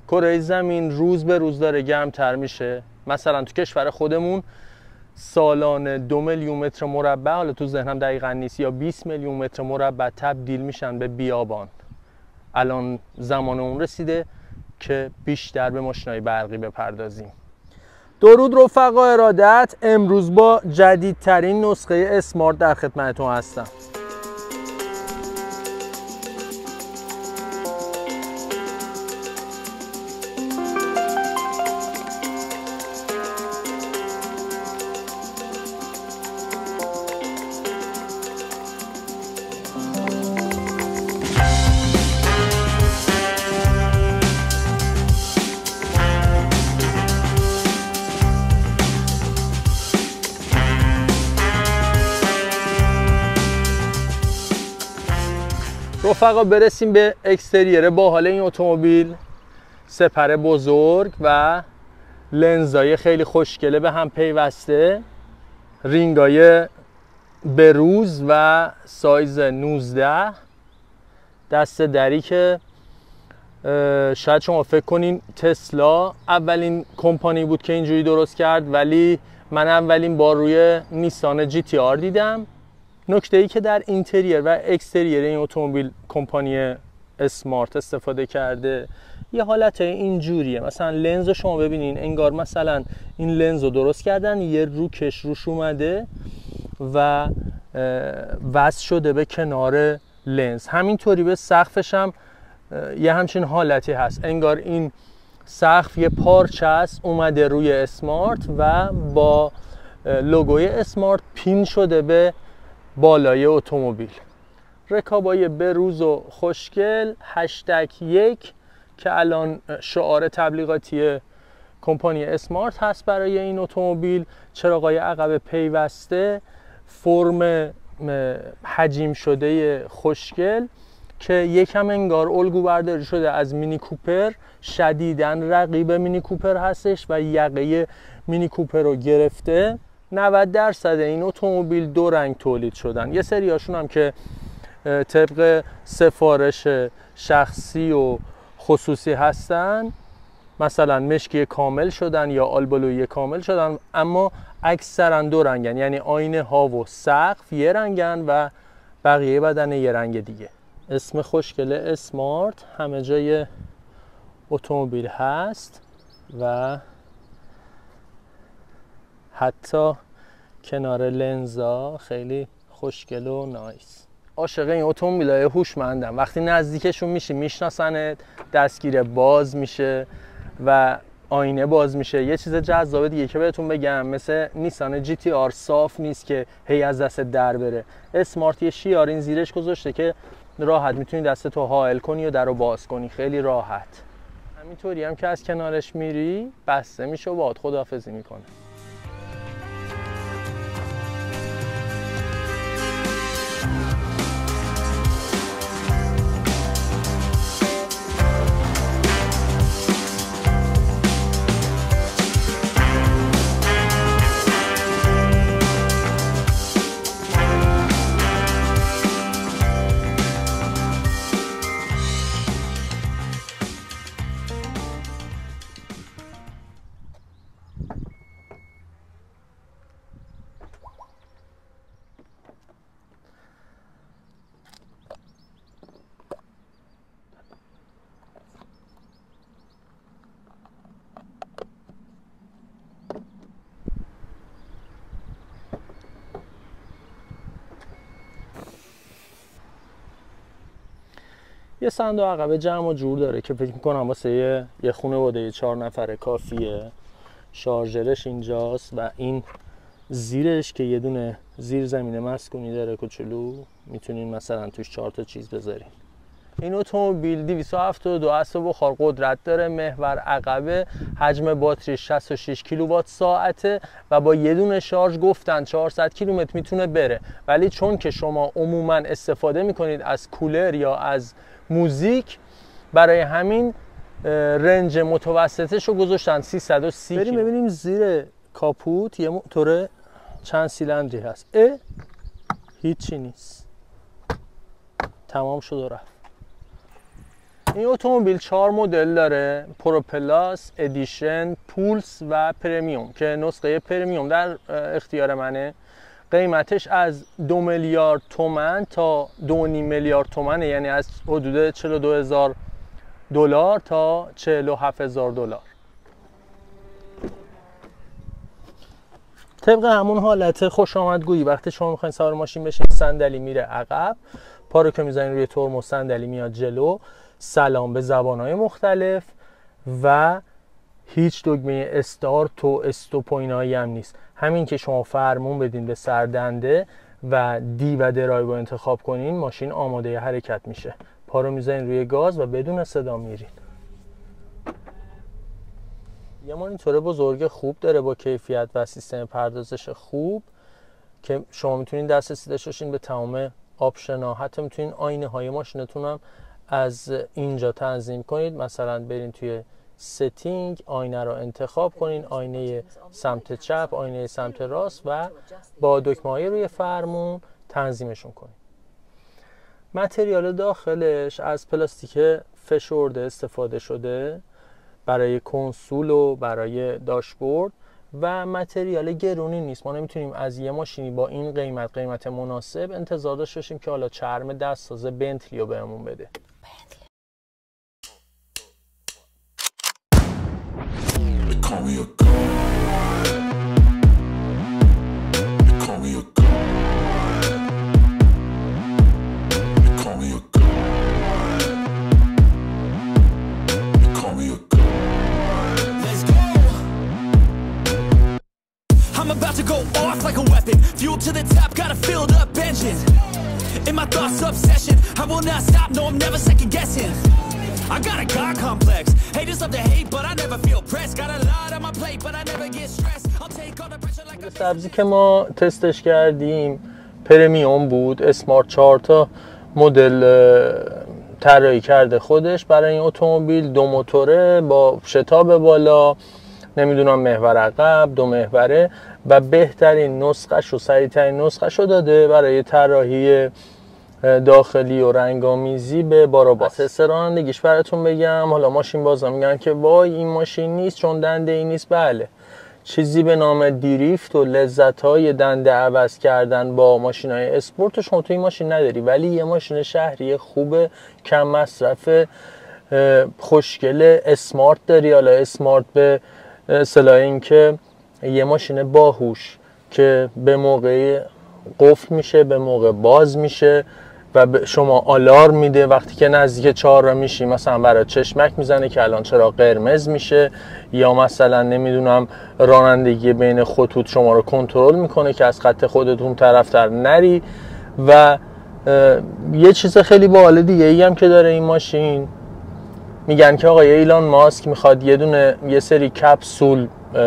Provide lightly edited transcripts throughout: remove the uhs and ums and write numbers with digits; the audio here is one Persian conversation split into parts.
کره زمین روز به روز داره گرمتر میشه. مثلا تو کشور خودمون سالانه 2 میلیون متر مربع، حالا تو ذهنم دقیقا نیست، یا 20 میلیون متر مربع تبدیل میشن به بیابان. الان زمان اون رسیده که بیشتر به ماشینای برقی بپردازیم. درود رفقا ارادت، امروز با جدیدترین نسخه اسمارت در خدمتتون هستم. رفقا برسیم به اکستریر باحال این اتومبیل. سپر بزرگ و لنزای خیلی خوشگله به هم پیوسته، رینگای بروز و سایز 19، دست دری که شاید شما فکر کنین تسلا اولین کمپانی بود که اینجوری درست کرد، ولی من اولین بار روی نیسان جی تی آر دیدم. نکته ای که در اینتریر و اکستریر این اتومبیل کمپانی اسمارت استفاده کرده یه حالت اینجوریه. مثلا لنز رو شما ببینین، انگار مثلا این لنز رو درست کردن، یه روکش روش اومده و وصل شده به کنار لنز. همینطوری به سقفش هم یه همچین حالتی هست، انگار این سقف یه پارچه است اومده روی اسمارت و با لوگوی اسمارت پین شده به بالای اتومبیل. رکابای بروز و خوشگل، هشتگ 1 که الان شعار تبلیغاتی کمپانی اسمارت هست برای این اتومبیل، چراغای عقب پیوسته، فرم حجیم شده خوشگل که یکم انگار الگو برداری شده از مینی کوپر، شدیداً رقیب مینی کوپر هستش و یقه مینی کوپر رو گرفته. 90% این اتومبیل 2 رنگ تولید شدن، یه سری هاشون هم که طبق سفارش شخصی و خصوصی هستن، مثلا مشکی کامل شدن یا آلبالویی کامل شدن، اما اکثرا 2 رنگن، یعنی آینه ها و سقف یه رنگن و بقیه بدن یه رنگ دیگه. اسم خوشگل اسمارت همه جای اتومبیل هست و حتی کنار لنزا خیلی خوشگل و نایس. عاشق این اتومبیلای هوشمندم، وقتی نزدیکشون میشی میشناسنت، دستگیر باز میشه و آینه باز میشه. یه چیز جذاب دیگه که بهتون بگم، مثل نیسان جی تی آر صاف نیست که هی از دست در بره. اسمارت یه شیار این زیرش گذاشته که راحت میتونی دستتو حائل کنی و درو باز کنی، خیلی راحت. همینطوری هم که از کنارش میری بسته میشه و باهات خداحافظی میکنه. یه صندوق عقب جمع و جور داره که فکر میکنم واسه یه خانواده 4 نفره کافیه. شارژرش اینجاست و این زیرش که یه دونه زیر زمین مسکونی داره کوچولو، میتونین مثلا توش 4 تا چیز بذارین. این اتومبیل 272 اسب بخار قدرت داره، محور عقبه، حجم باتری 66 کیلووات ساعته و با یه دونه شارژ گفتن 400 کیلومتر میتونه بره. ولی چون که شما عموما استفاده میکنید از کولر یا از موزیک، برای همین رنج متوسطش رو گذاشتن 330. بریم ببینیم زیر کاپوت یه موتور چند سیلندری هست. هیچی نیست، تمام شد و رفت. این اتومبیل 4 مدل داره: پرو پلاس، ادیشن، پولس و پرمیوم که نسخه پرمیوم در اختیار منه. قیمتش از 2 میلیارد تومان تا 2.5 میلیارد تومنه، یعنی از حدود 42,000 دلار تا 47,000 دلار. طبق همون حالت خوش آمدگویی وقتی شما میخواین سوار ماشین بشین، صندلی میره عقب، پا رو که میزنین روی ترمز صندلی میاد جلو، سلام به زبانهای مختلف و هیچ دکمه استارت و استاپ و اینایی هم نیست. همین که شما فرمون بدین به سردنده و دی و درایو رو انتخاب کنین، ماشین آماده حرکت میشه. پا رو میزنین روی گاز و بدون صدا میرین. یه مانیتور بزرگ خوب داره با کیفیت و سیستم پردازش خوب که شما میتونین دسترسی داشته باشین به تمام آپشن‌ها. حتی میتونین آینه های ماشینتون هم از اینجا تنظیم کنید. مثلا برین توی ستینگ، آینه رو انتخاب کنین، آینه سمت چپ، آینه سمت راست و با دکمه‌های روی فرمون تنظیمشون کنین. متریال داخلش از پلاستیک فشرده استفاده شده برای کنسول و برای داشبورد و متریال گرونی نیست. ما نمیتونیم از یه ماشینی با این قیمت مناسب انتظار داشته باشیم که حالا چرم دستساز بنتلی رو بهمون بده. I'm about to go off like a weapon. Fuel to the top, got a filled up engine. In my thoughts, obsession. I will not stop, no, I'm never second guessing. I got a God complex. Haters love to hate, but I never feel pressed. Got a lot on my plate, but I never get stressed. I'll take all the pressure like a سبزی که ما تستش کردیم پرمیوم بود. اسمارت 4 تا مدل طراحی کرده خودش برای این اتومبیل. 2 موتوره با شتاب بالا، نمیدونم محور عقب، 2 محوره و بهترین نسخه‌شو، سریع‌ترین نسخه‌شو داده برای طراحی داخلی و رنگامیزی به باروباس. از رانندگیش براتون بگم، حالا ماشین بازا میگن که وای این ماشین نیست چون دنده ای نیست. بله، چیزی به نام دریفت و لذت‌های دنده عوض کردن با ماشین‌های اسپورت شما تو این ماشین نداری، ولی یه ماشین شهری خوب، کم مصرف، خوشگله، اسمارت داری. حالا اسمارت به اصطلاح این که یه ماشین باهوش که به موقع قفل میشه، به موقع باز میشه و به شما آلارم میده وقتی که نزدیک 4 را میشی. مثلا برای چشمک میزنه که الان چرا قرمز میشه، یا مثلا نمیدونم رانندگی بین خطوط شما رو کنترل میکنه که از خط خودتون طرفتر نری. و یه چیز خیلی باحال دیگه ای هم که داره این ماشین، میگن که آقای ایلان ماسک میخواد یه سری کپسول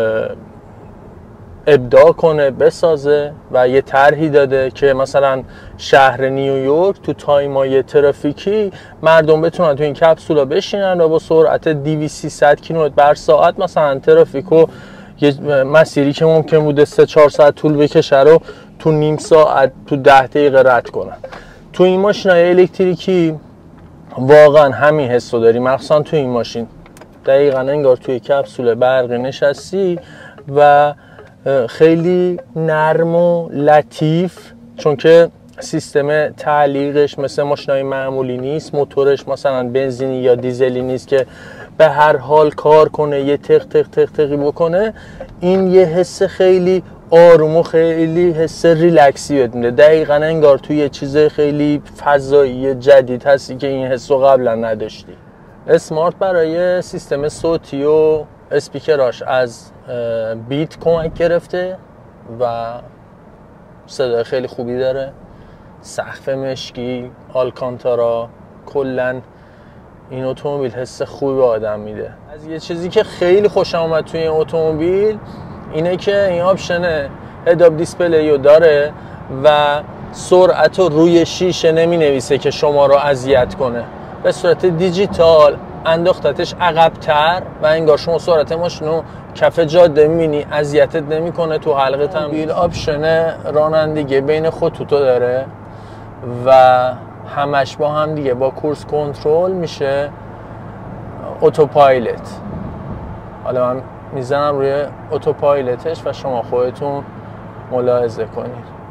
ابداع کنه، بسازه و یه طرحی داده که مثلا شهر نیویورک تو تایمای ترافیکی مردم بتونن تو این کپسولا بشینن و با سرعت 200-300 کیلومتر بر ساعت مثلا ترافیکو، یه مسیری که ممکن بوده 3-4 ساعت طول بکشه رو تو نیم ساعت، تو 10 دقیقه رد کنن. تو این ماشینای الکتریکی واقعا همین حسو داری، مخصوصا تو این ماشین دقیقاً انگار توی کپسول برقی نشستی و خیلی نرم و لطیف، چون که سیستم تعلیقش مثل ماشینای معمولی نیست. موتورش مثلا بنزینی یا دیزلی نیست که به هر حال کار کنه، یه تق تق تق تقی بکنه. این یه حس خیلی آروم و خیلی حس ریلکسی بهت میده، دقیقاً انگار توی یه چیز خیلی فضایی جدید هستی که این حسو قبلا نداشتی. اسمارت برای سیستم صوتی و اسپیکراش از بیت کمک گرفته و صدای خیلی خوبی داره. سقف مشکی، آلکانتارا، کلن این اتومبیل حس خوبی به آدم میده. از یه چیزی که خیلی خوشم اومد توی این اتومبیل اینه که این آپشن هداب دیسپلی رو داره و سرعت رو روی شیشه نمی نویسه که شما رو اذیت کنه، به صورت دیجیتال انداختتش عقب‌تر و انگار شما سرعت ماشین رو کف جاده می‌بینی، اذیتت نمی‌کنه. تو حلقه تنبیل آپشن رانندگی بین خطوطو داره و همش با هم دیگه با کورس کنترل میشه اتوپایلت. حالا من میزنم روی اتوپایلتش و شما خودتون ملاحظه کنید.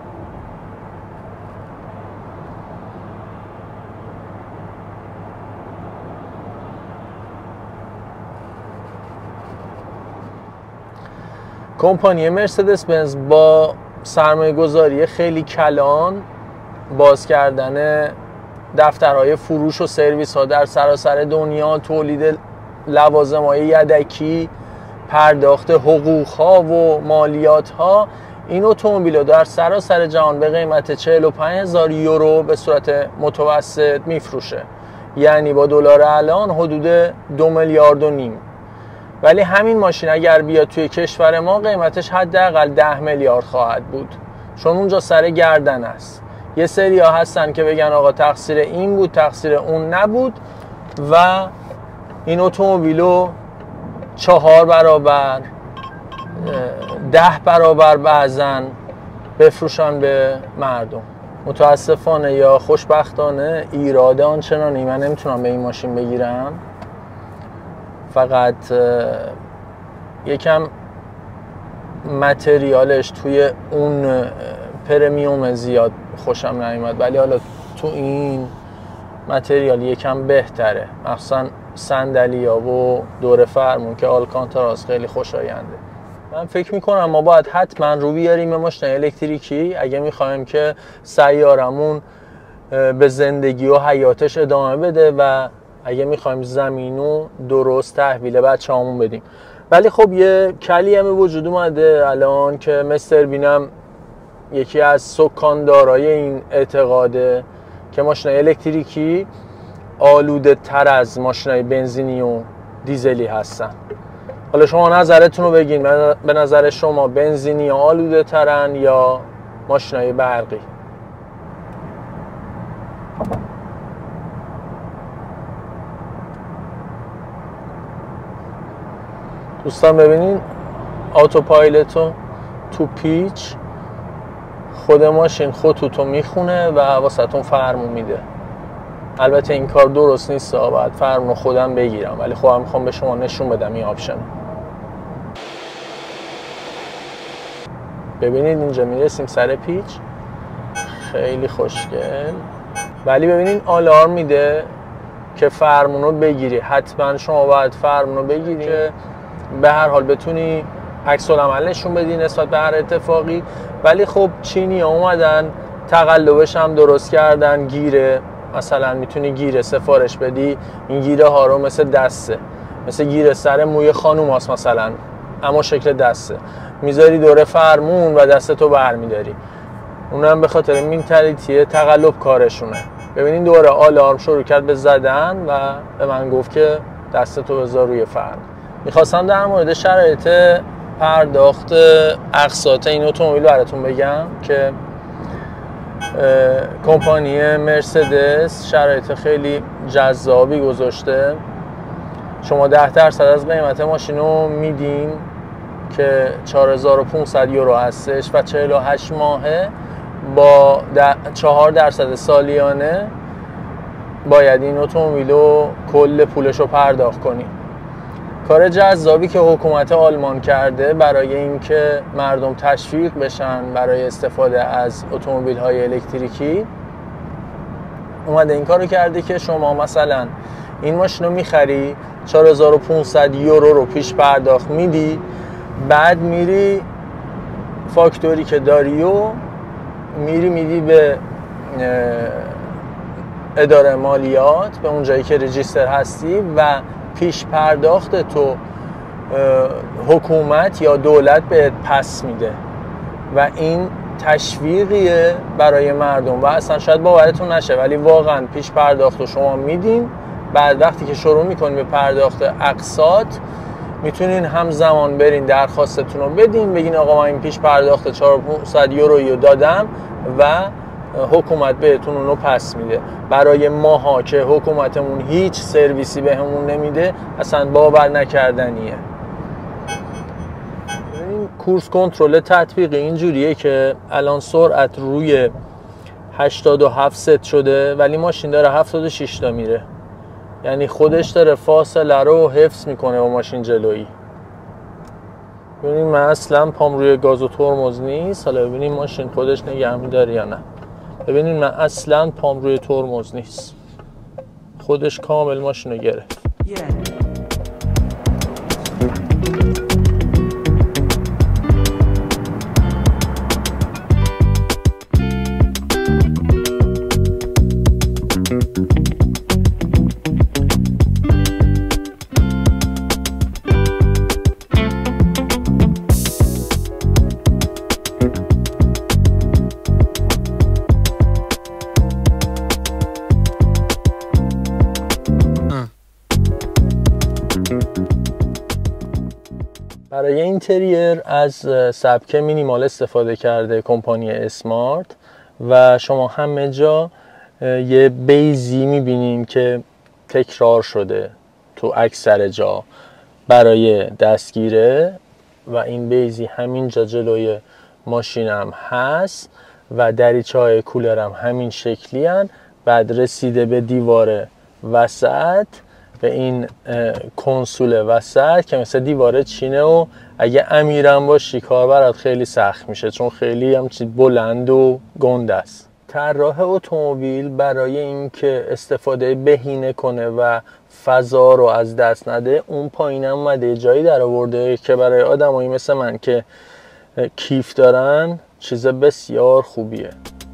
کمپانی مرسدس بنز با سرمایه گذاری خیلی کلان، باز کردن دفترهای فروش و سرویس ها در سراسر دنیا، تولید لوازم‌های یدکی، پرداخت حقوق ها و مالیات ها، این اتومبیل رو در سراسر جهان به قیمت 45,000 یورو به صورت متوسط میفروشه، یعنی با دلار الان حدود 2.5 میلیارد. ولی همین ماشین اگر بیاد توی کشور ما قیمتش حداقل 10 میلیارد خواهد بود، چون اونجا سر گردن است. یه سری ها هستن که بگن آقا تقصیر این بود، تقصیر اون نبود و این اتومبیلو 4 برابر 10 برابر بعضن بفروشن به مردم. متاسفانه یا خوشبختانه ایراد آنچنانی من نمیتونم به این ماشین بگیرم، فقط یکم متریالش توی اون پرمیوم زیاد خوشم نیومد، ولی حالا تو این متریال یکم بهتره، مخصوصا صندلی‌ها و دور فرمون که آلکانتاراس خیلی خوشاینده. من فکر میکنم ما باید حتما رو بیاریم ماشین الکتریکی اگه میخوایم که سیارمون به زندگی و حیاتش ادامه بده و اگه میخوایم زمینو درست تحویل بچه‌هامون بدیم. ولی خب یه کلمه وجود اومده الان که مستر بینم یکی از سکاندارای این اعتقاده که ماشین الکتریکی آلوده تر از ماشینای بنزینی و دیزلی هستن. حالا شما نظرتون رو بگین، به نظر شما بنزینی آلوده ترن یا ماشینای برقی؟ دوستان ببینین آتوپایلتو تو پیچ خود ماشین خطوطو میخونه و واسهتون فرمون میده. البته این کار درست نیست، باید فرمون رو خودم بگیرم، ولی خودم میخوام به شما نشون بدم این آپشن. ببینید اینجا میرسیم سر پیچ، خیلی خوشگل. ولی ببینید آلارم میده که فرمون رو بگیری، حتما شما باید فرمون رو بگیری که به هر حال بتونی عکس العمل نشون بدی نسبت به هر اتفاقی. ولی خب چینی ها اومدن تقلبش هم درست کردن، گیره مثلا میتونی گیره سفارش بدی، این گیره ها رو مثل دسته، مثل گیره سر موی خانوم هاست مثلا، اما شکل دسته میذاری دور فرمون و دستتو برمیداری. اونم به خاطر مینتالیتی تقلب کارشونه. ببینین دوره آلارم شروع کرد به زدن و به من گفت که دستتو بذار روی فرمون. میخواستم در مورد شرایط پرداخت اقساط این اتومبیل براتون بگم که کمپانی مرسدس شرایط خیلی جذابی گذاشته. شما 10% از قیمت ماشین رو میدین که 4,500 یورو هستش و 48 ماهه با 4% سالیانه باید این اتومبیل رو کل پولش رو پرداخت کنی. کار جذابی که حکومت آلمان کرده برای اینکه مردم تشویق بشن برای استفاده از اتومبیل‌های الکتریکی، اومده این کارو کرده که شما مثلا این ماشین رو میخری 4,500 یورو رو پیش پرداخت میدی، بعد میری فاکتوری که داری و میری میدی به اداره مالیات، به اون جایی که رجیستر هستی و پیش پرداخت تو حکومت یا دولت بهت پس میده و این تشویقیه برای مردم و اصلا شاید باورتون نشه ولی واقعا پیش پرداخت رو شما میدین، بعد وقتی که شروع میکنین به پرداخت اقساط میتونین همزمان برین درخواستتون رو بدین، بگین آقا من این پیش پرداخت 4,500 یورویی رو دادم و حکومت بهتون اونو پس میده. برای ماها که حکومتمون هیچ سرویسی بهمون نمیده اصلا باور نکردنیه. این کورس کنترل تطبیقی اینجوریه که الان سرعت روی 87 ست شده ولی ماشین داره 76 تا میره یعنی خودش داره فاصله رو حفظ میکنه با ماشین جلویی. ببینید من اصلا پام روی گاز و ترمز نیست. حالا ببینید ماشین خودش نگه می‌داره یا نه. ببینید من اصلا پام روی ترمز نیست، خودش کامل ماشین رو گرفت. برای اینتریر از سبک مینیمال استفاده کرده کمپانی اسمارت و شما همه جا یه بیزی میبینین که تکرار شده تو اکثر جا برای دستگیره و این بیزی همینجا جلوی ماشینم هست و دریچه‌های کولرم همین شکلی هن. بعد رسیده به دیوار وسط، به این کنسول وسط که مثل دیوار چینه و اگه امیرم باشی کار برات خیلی سخت میشه چون خیلی هم چیز بلند و گنده است. طراح اتومبیل برای اینکه استفاده بهینه کنه و فضا رو از دست نده اون پایین اومده جایی در آورده که برای آدمایی مثل من که کیف دارن چیز بسیار خوبیه.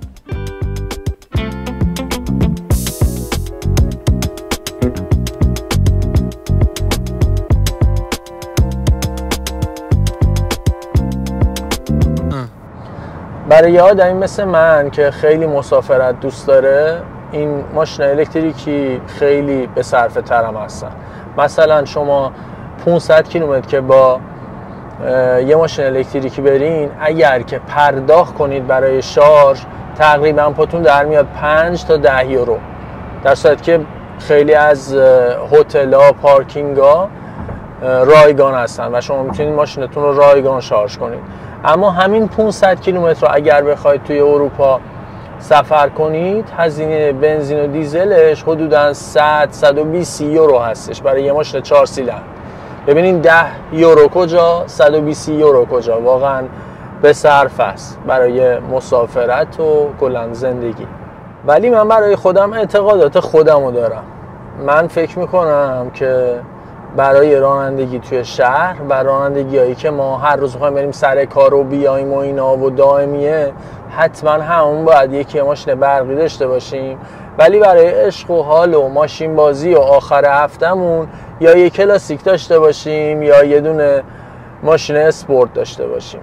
برای آدمی مثل من که خیلی مسافرت دوست داره این ماشین الکتریکی خیلی به صرفه ترم هستن. مثلا شما 500 کیلومتر که با یه ماشین الکتریکی برین، اگر که پرداخت کنید برای شارژ تقریبا پاتون در میاد 5 تا 10 یورو، در صورتی که خیلی از هتل‌ها پارکینگ‌ها رایگان هستن و شما میتونید ماشینتون رو رایگان شارژ کنید. اما همین 500 کیلومتر رو اگر بخواید توی اروپا سفر کنید هزینه بنزین و دیزلش حدوداً 100-120 یورو هستش برای یه ماشین 4 سیلندر. ببینید 10 یورو کجا 120 یورو کجا، واقعاً به صرف است برای مسافرت و کلاً زندگی. ولی من برای خودم اعتقادات خودمو دارم. من فکر میکنم که برای رانندگی توی شهر و رانندگی هایی که ما هر روز میخوایم بریم سر کار و بیایم و اینا و دائمیه، حتما همون باید یکی ماشین برقی داشته باشیم. ولی برای عشق و حال و ماشین بازی و آخر هفتمون یا یه کلاسیک داشته باشیم یا یه دونه ماشین اسپورت داشته باشیم.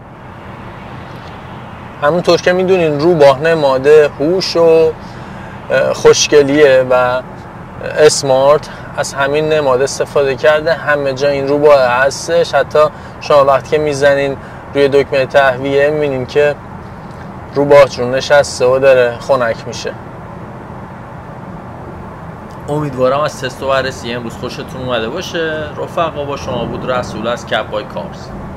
همونطور که میدونین روباه نماده هوش و خوشگلیه و اسمارت از همین نماد استفاده کرده. همه جا این روباه هستش، حتی شما وقتی که میزنین روی دکمه تهویه میبینین که روباه جون نشسته و داره خنک میشه. امیدوارم از تست و بررسی امروز خوشتون اومده باشه. رفقا با شما بود رسول از کپ بای کارز.